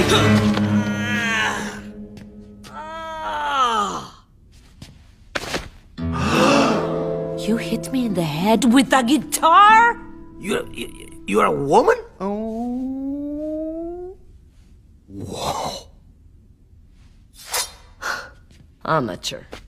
You hit me in the head with a guitar? You're a woman? Oh. Whoa. Amateur.